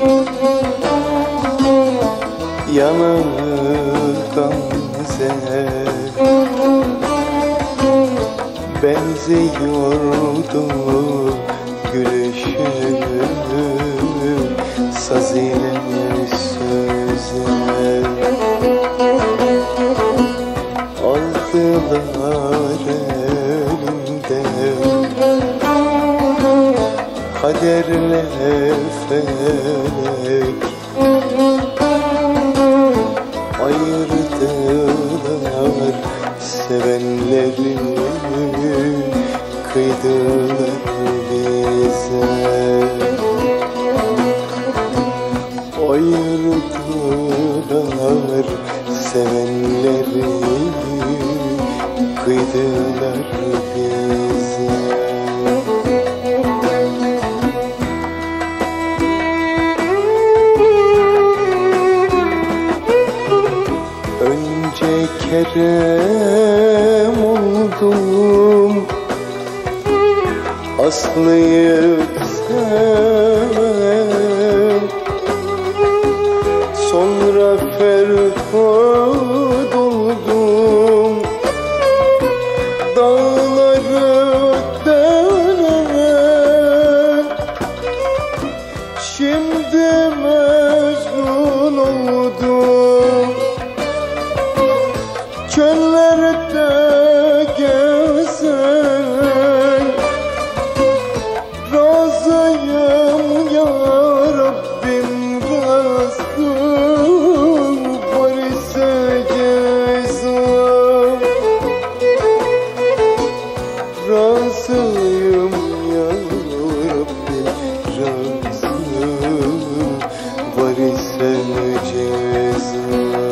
Yanır Gamze benziyordu gülüşü saz ile söze. Aldılar elimden kaderle felek, ayırdılar sevenleri, kıydılar bize. Ayırdılar sevenleri, kıydılar bize. Önce Kerem oldum, Aslı'yı seven, sonra Ferhat oldum, dağları delen. Şimdi Mecnun oldum, çöllerde gezen. Razıyım ya Rabbim, razım var ise ceza. Razıyım ya Rabbim, razım var ise ceza.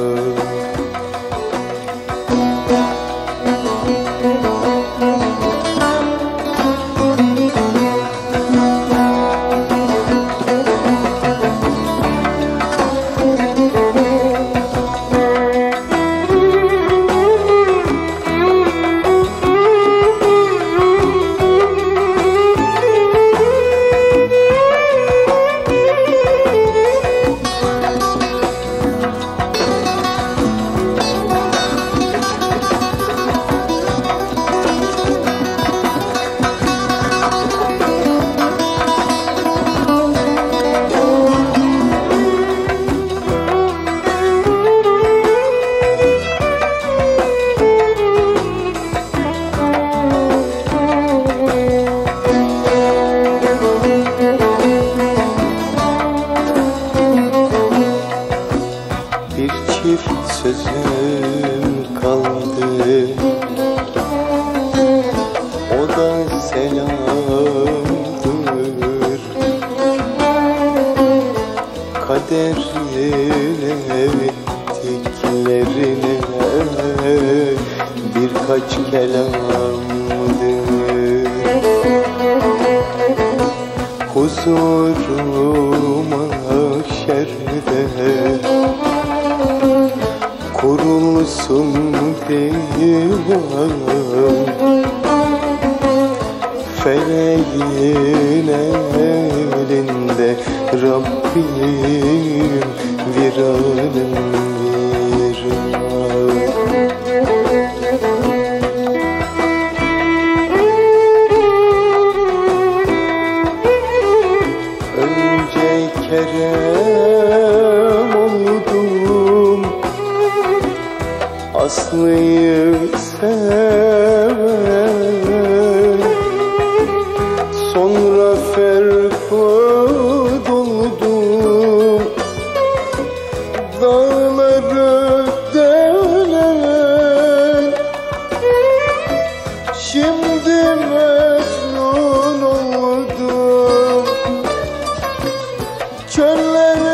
Bir çift sözüm kaldı, o da selamdır. Kaderine ettiklerine birkaç kelamdır. Huzuruma şerde kurulsun divan, feleğin elinde Rabbim viranım viran. Önce Kerem oldum, Aslı'yı seven, sonra Ferhat oldum, dağları delen. Şimdi Mecnun oldum, çöllere